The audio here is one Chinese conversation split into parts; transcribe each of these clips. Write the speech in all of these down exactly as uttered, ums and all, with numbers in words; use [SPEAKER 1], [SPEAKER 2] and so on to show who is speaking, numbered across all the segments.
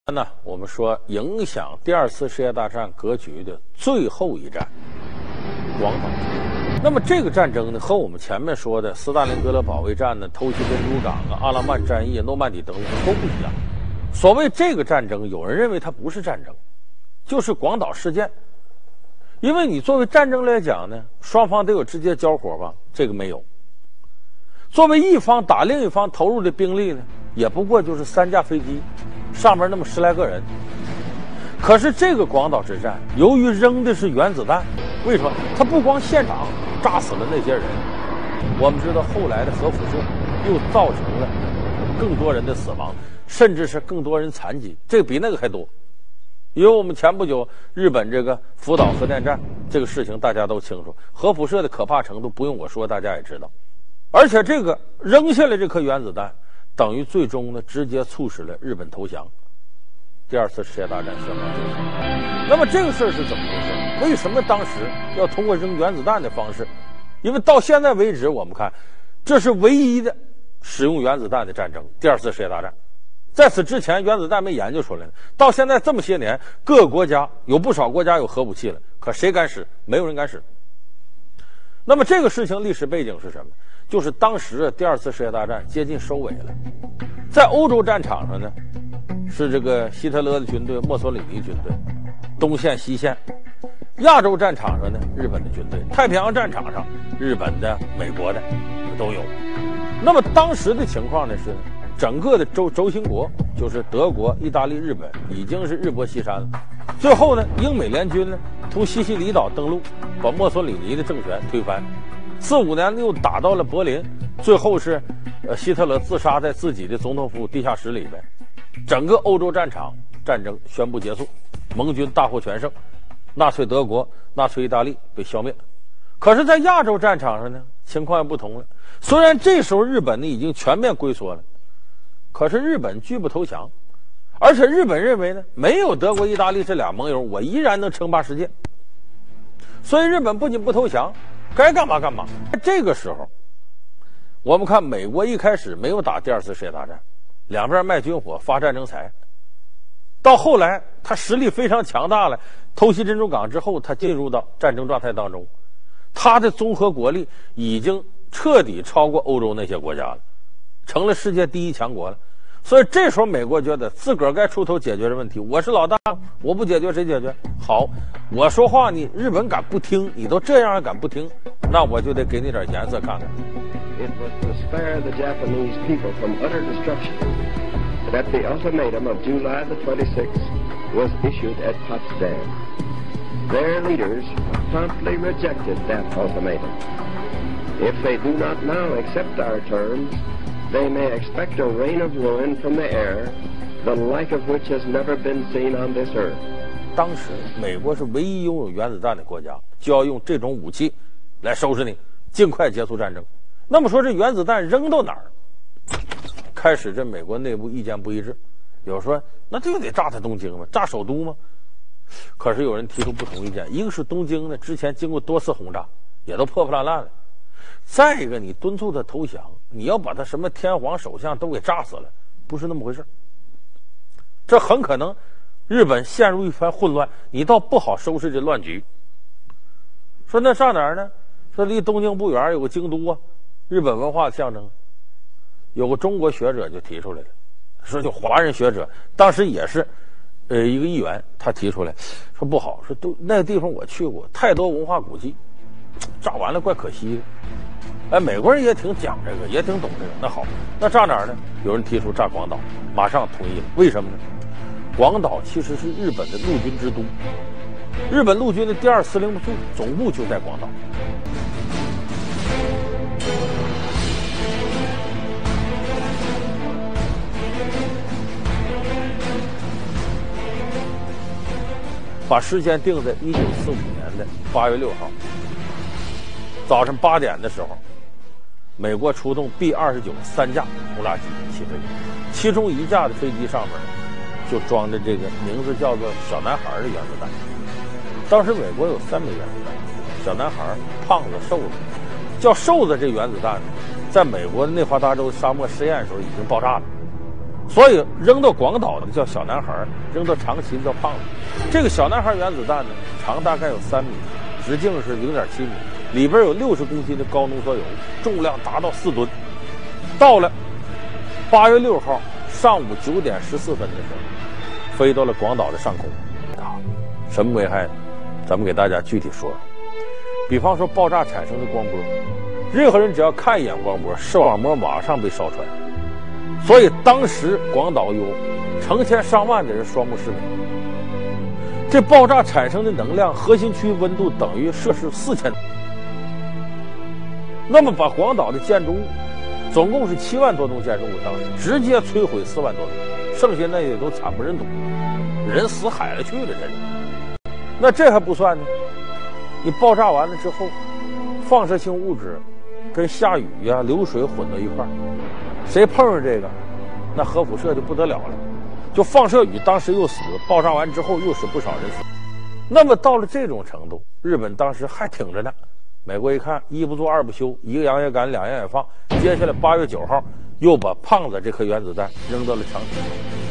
[SPEAKER 1] 呢，我们说影响第二次世界大战格局的最后一战——广岛。那么这个战争呢，和我们前面说的斯大林格勒保卫战呢、偷袭珍珠港啊、阿拉曼战役、诺曼底登陆都不一样。所谓这个战争，有人认为它不是战争，就是广岛事件。因为你作为战争来讲呢，双方得有直接交火吧，这个没有。作为一方打另一方投入的兵力呢，也不过就是三架飞机，上面那么十来个人。可是这个广岛之战，由于扔的是原子弹，为什么？它不光现场炸死了那些人，我们知道后来的核辐射又造成了更多人的死亡，甚至是更多人残疾，这个比那个还多。因为我们前不久日本这个福岛核电站这个事情大家都清楚，核辐射的可怕程度不用我说，大家也知道。而且这个扔下来这颗原子弹，等于最终呢直接促使了日本投降，第二次世界大战宣告结束。那么这个事儿是怎么回事？为什么当时要通过扔原子弹的方式？因为到现在为止，我们看这是唯一的使用原子弹的战争，第二次世界大战。在此之前，原子弹没研究出来呢。到现在这么些年，各个国家有不少国家有核武器了，可谁敢使？没有人敢使。那么这个事情历史背景是什么？就是当时第二次世界大战接近收尾了，在欧洲战场上呢，是这个希特勒的军队、墨索里尼军队，东线、西线；亚洲战场上呢，日本的军队；太平洋战场上，日本的、美国的都有。那么当时的情况呢是，整个的轴轴心国就是德国、意大利、日本已经是日薄西山了。最后呢，英美联军呢从西西里岛登陆，把墨索里尼的政权推翻。四五年又打到了柏林，最后是呃希特勒自杀在自己的总统府地下室里边。整个欧洲战场战争宣布结束，盟军大获全胜，纳粹德国、纳粹意大利被消灭。可是，在亚洲战场上呢，情况又不同了。虽然这时候日本呢已经全面龟缩了，可是日本拒不投降，而且日本认为呢，没有德国、意大利这俩盟友，我依然能称霸世界。所以日本不仅不投降，该干嘛干嘛。这个时候，我们看美国一开始没有打第二次世界大战，两边卖军火发战争财，到后来他实力非常强大了，偷袭珍珠港之后，他进入到战争状态当中，他的综合国力已经彻底超过欧洲那些国家了，成了世界第一强国了。所以这时候美国觉得自个儿该出头解决这问题，我是老大，我不解决谁解决？好，我说话你日本敢不听，你都这样还敢不听，那我就得给你点颜色看看。
[SPEAKER 2] It was to spare the Japanese people from utter destruction that the ultimatum of July the twenty-sixth was issued at Potsdam. Their leaders promptly rejected that ultimatum. If they do not now accept our terms, they may expect a rain of ruin from the air, the like of which has never been seen on this earth.
[SPEAKER 1] 当时美国是唯一拥有原子弹的国家，就要用这种武器来收拾你，尽快结束战争。那么说这原子弹扔到哪儿？开始这美国内部意见不一致，有人说那就得炸他东京吗？炸首都吗？可是有人提出不同意见，一个是东京呢之前经过多次轰炸，也都破破烂烂了。再一个，你敦促他投降，你要把他什么天皇首相都给炸死了，不是那么回事。这很可能日本陷入一番混乱，你倒不好收拾这乱局。说那上哪儿呢？说离东京不远有个京都啊，日本文化的象征。有个中国学者就提出来了，说就华人学者，当时也是呃一个议员，他提出来说不好，说都那个地方我去过，太多文化古迹，炸完了怪可惜的。哎，美国人也挺讲这个，也挺懂这个。那好，那炸哪儿呢？有人提出炸广岛，马上同意了。为什么呢？广岛其实是日本的陆军之都，日本陆军的第二司令部总部就在广岛。把时间定在一九四五年的八月六号早晨八点的时候。美国出动 B 二十九三架轰炸机起飞，其中一架的飞机上面就装着这个名字叫做“小男孩”的原子弹。当时美国有三枚原子弹，小男孩、胖子、瘦子。叫瘦子这原子弹，在美国的内华达州沙漠实验的时候已经爆炸了， 所以扔到广岛的叫小男孩，扔到长崎的叫胖子。这个小男孩原子弹呢，长大概有三米，直径是零点七米，里边有六十公斤的高浓缩铀，重量达到四吨。到了八月六号上午九点十四分的时候，飞到了广岛的上空。啊，什么危害呢？咱们给大家具体说说。比方说爆炸产生的光波，任何人只要看一眼光波，视网膜马上被烧穿。所以当时广岛有成千上万的人双目失明。这爆炸产生的能量，核心区温度等于摄氏四千。那么把广岛的建筑物，总共是七万多栋建筑物，当时直接摧毁四万多栋，剩下那也都惨不忍睹，人死海了去了，这是。那这还不算呢，你爆炸完了之后，放射性物质跟下雨呀、啊、流水混到一块儿，谁碰上这个，那核辐射就不得了了。就放射雨当时又死，爆炸完之后又使不少人死。那么到了这种程度，日本当时还挺着呢。美国一看，一不做二不休，一个洋也赶，两洋也放。接下来八月九号，又把胖子这颗原子弹扔到了长崎。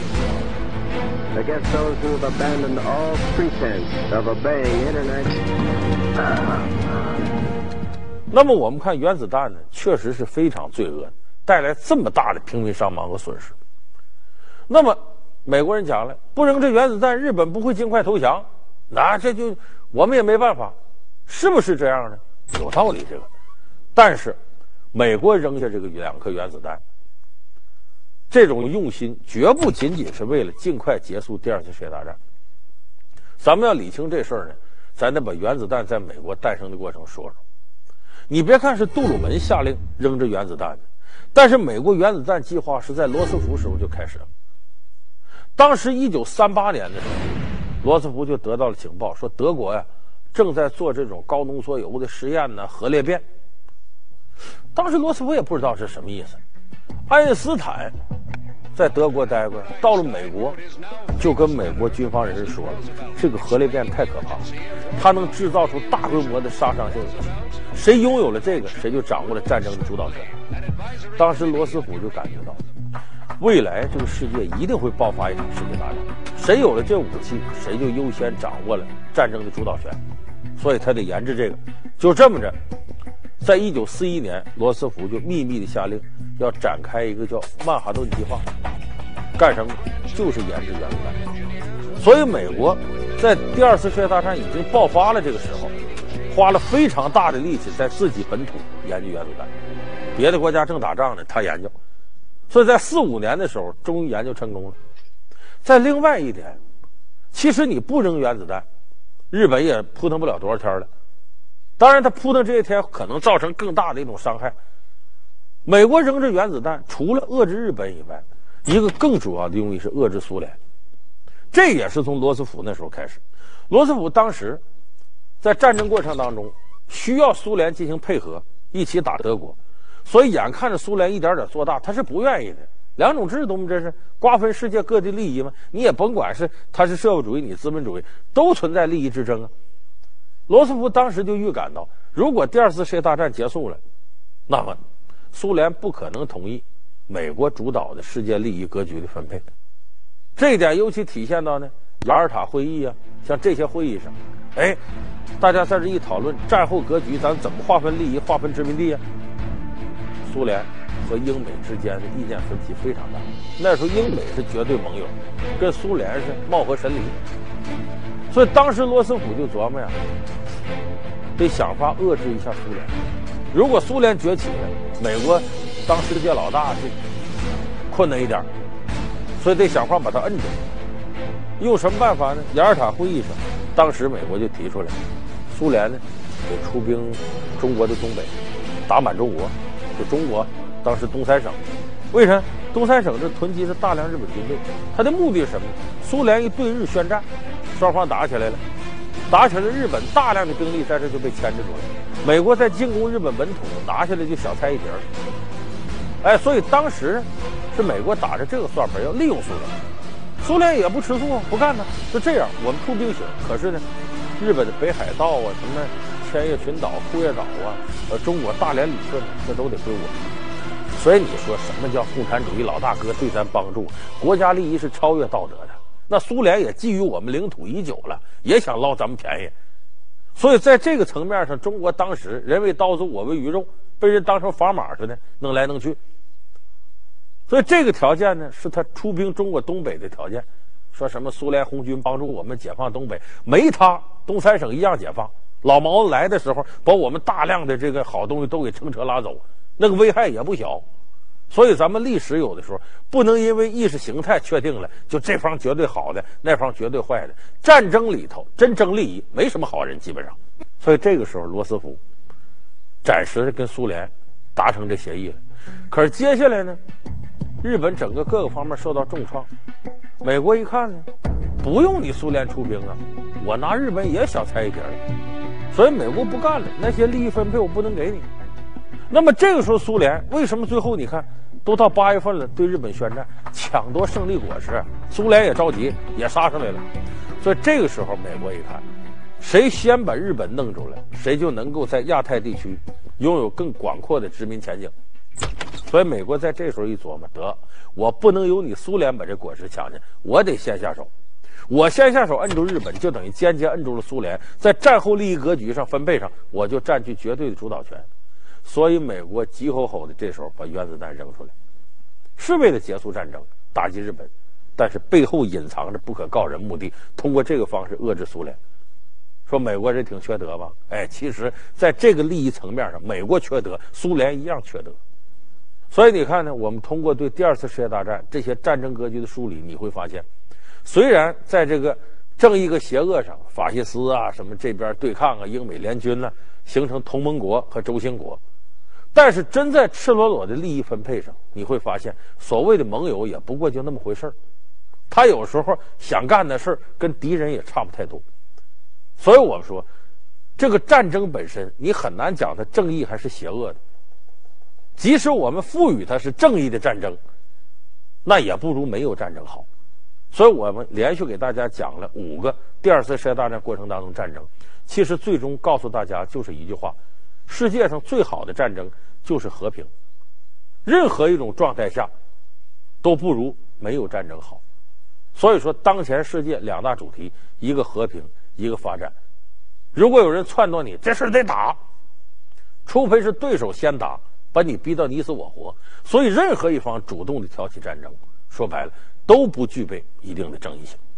[SPEAKER 2] Against those who have abandoned all pretense of obeying international.
[SPEAKER 1] 那么我们看原子弹呢，确实是非常罪恶的，带来这么大的平民伤亡和损失。那么美国人讲了，不扔这原子弹，日本不会尽快投降，那这就我们也没办法，是不是这样呢？有道理这个，但是美国扔下这个两颗原子弹，这种用心绝不仅仅是为了尽快结束第二次世界大战。咱们要理清这事儿呢，咱得把原子弹在美国诞生的过程说说。你别看是杜鲁门下令扔这原子弹的，但是美国原子弹计划是在罗斯福时候就开始了。当时一九三八年的时候，罗斯福就得到了情报，说德国呀正在做这种高浓缩铀的实验呢，核裂变。当时罗斯福也不知道是什么意思。爱因斯坦在德国待过，到了美国就跟美国军方人士说了，这个核裂变太可怕了，它能制造出大规模的杀伤性武器，谁拥有了这个，谁就掌握了战争的主导权。当时罗斯福就感觉到，未来这个世界一定会爆发一场世界大战，谁有了这武器，谁就优先掌握了战争的主导权，所以他得研制这个。就这么着，在一九四一年，罗斯福就秘密的下令要展开一个叫曼哈顿计划，干什么？就是研制原子弹。所以美国在第二次世界大战已经爆发了这个时候，花了非常大的力气在自己本土研究原子弹，别的国家正打仗呢，他研究。所以在四五年的时候，终于研究成功了。在另外一点，其实你不扔原子弹，日本也扑腾不了多少天了。当然，他扑腾这些天可能造成更大的一种伤害。美国扔这原子弹，除了遏制日本以外，一个更主要的用意是遏制苏联。这也是从罗斯福那时候开始。罗斯福当时在战争过程当中需要苏联进行配合，一起打德国。所以眼看着苏联一点点做大，他是不愿意的。两种制度嘛，这是瓜分世界各地利益嘛。你也甭管是他是社会主义，你资本主义，都存在利益之争啊。罗斯福当时就预感到，如果第二次世界大战结束了，那么苏联不可能同意美国主导的世界利益格局的分配。这一点尤其体现到呢雅尔塔会议啊，像这些会议上，哎，大家在这一讨论战后格局，咱怎么划分利益、划分殖民地啊？苏联和英美之间的意见分歧非常大。那时候英美是绝对盟友，跟苏联是貌合神离。所以当时罗斯福就琢磨呀，得想法遏制一下苏联。如果苏联崛起了，美国当世界老大就困难一点，所以得想法把它摁住。用什么办法呢？雅尔塔会议上，当时美国就提出来，苏联呢得出兵中国的东北，打满中国。就中国当时东三省，为啥？东三省这囤积着大量日本军队，它的目的是什么呢？苏联一对日宣战，双方打起来了，打起来日本大量的兵力在这就被牵制住了。美国在进攻日本本土拿下来就小菜一碟了。哎，所以当时是美国打着这个算盘要利用苏联，苏联也不吃素，不干呢，就这样我们出兵行。可是呢，日本的北海道啊，什么千叶群岛、库页岛啊，呃，中国大连旅顺，这都得归我。 所以你说什么叫共产主义老大哥对咱帮助？国家利益是超越道德的。那苏联也觊觎我们领土已久了，也想捞咱们便宜。所以在这个层面上，中国当时人为刀俎我为鱼肉，被人当成砝码似的弄来弄去。所以这个条件呢，是他出兵中国东北的条件。说什么苏联红军帮助我们解放东北，没他东三省一样解放。老毛子来的时候，把我们大量的这个好东西都给乘车拉走，那个危害也不小。所以咱们历史有的时候不能因为意识形态确定了，就这方绝对好的，那方绝对坏的。战争里头真争利益，没什么好人，基本上。所以这个时候罗斯福暂时的跟苏联达成这协议了。可是接下来呢，日本整个各个方面受到重创。美国一看呢，不用你苏联出兵啊，我拿日本也小菜一碟了。所以美国不干了，那些利益分配我不能给你。那么这个时候苏联为什么最后你看都到八月份了，对日本宣战，抢夺胜利果实，苏联也着急，也杀上来了。所以这个时候美国一看，谁先把日本弄住了，谁就能够在亚太地区拥有更广阔的殖民前景。所以美国在这时候一琢磨，得我不能由你苏联把这果实抢去，我得先下手。我先下手摁住日本，就等于间接摁住了苏联，在战后利益格局上分配上，我就占据绝对的主导权。所以美国急吼吼的这时候把原子弹扔出来，是为了结束战争，打击日本，但是背后隐藏着不可告人目的，通过这个方式遏制苏联。说美国人挺缺德吧？哎，其实在这个利益层面上，美国缺德，苏联一样缺德。所以你看呢，我们通过对第二次世界大战这些战争格局的梳理，你会发现，虽然在这个正义和邪恶上，法西斯啊什么这边对抗啊，英美联军呢、啊，形成同盟国和轴心国，但是真在赤裸裸的利益分配上，你会发现所谓的盟友也不过就那么回事儿。他有时候想干的事儿跟敌人也差不太多。所以我们说，这个战争本身你很难讲它正义还是邪恶的。即使我们赋予它是正义的战争，那也不如没有战争好。所以我们连续给大家讲了五个第二次世界大战过程当中战争，其实最终告诉大家就是一句话：世界上最好的战争就是和平。任何一种状态下都不如没有战争好。所以说当前世界两大主题，一个和平，一个发展。如果有人撺掇你这事得打，除非是对手先打，把你逼到你死我活。所以任何一方主动的挑起战争，说白了都不具备一定的正义性。